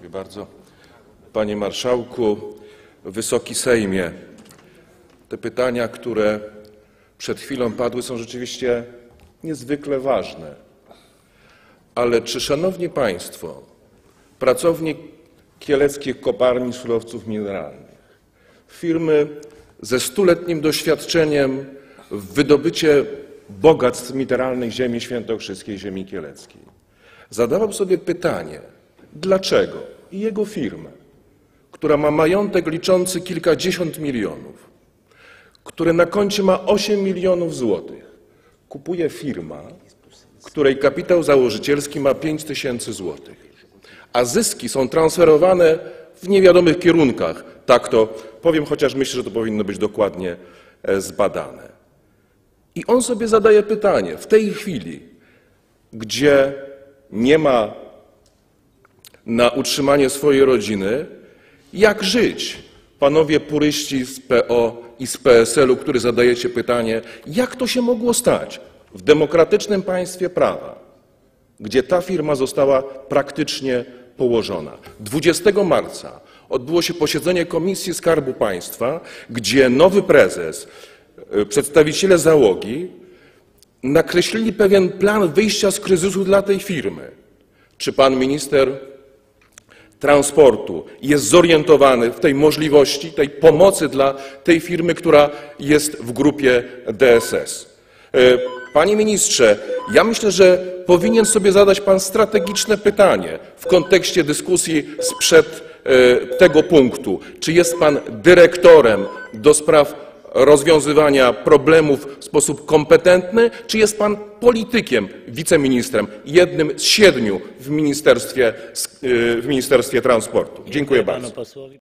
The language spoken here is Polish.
Dziękuję bardzo. Panie Marszałku, Wysoki Sejmie, te pytania, które przed chwilą padły, są rzeczywiście niezwykle ważne. Ale czy, szanowni państwo, pracownik Kieleckich Kopalni Surowców Mineralnych, firmy ze 100-letnim doświadczeniem w wydobycie bogactw mineralnych ziemi świętokrzyskiej, ziemi kieleckiej, zadawał sobie pytanie, dlaczego jego firma, która ma majątek liczący kilkadziesiąt milionów, który na koncie ma 8 milionów złotych, kupuje firma, której kapitał założycielski ma 5 tysięcy złotych, a zyski są transferowane w niewiadomych kierunkach. Tak to powiem, chociaż myślę, że to powinno być dokładnie zbadane. I on sobie zadaje pytanie w tej chwili, gdzie nie ma na utrzymanie swojej rodziny, jak żyć? Panowie puryści z PO i z PSL-u, którzy zadajecie pytanie, jak to się mogło stać w demokratycznym państwie prawa, gdzie ta firma została praktycznie położona. 20 marca odbyło się posiedzenie Komisji Skarbu Państwa, gdzie nowy prezes, przedstawiciele załogi nakreślili pewien plan wyjścia z kryzysu dla tej firmy. Czy pan minister transportu jest zorientowany w tej możliwości, tej pomocy dla tej firmy, która jest w grupie DSS? Panie ministrze, ja myślę, że powinien sobie zadać pan strategiczne pytanie w kontekście dyskusji sprzed tego punktu. Czy jest pan dyrektorem do spraw rozwiązywania problemów w sposób kompetentny, czy jest pan politykiem, wiceministrem, jednym z 7 w Ministerstwie Transportu? Dziękuję bardzo.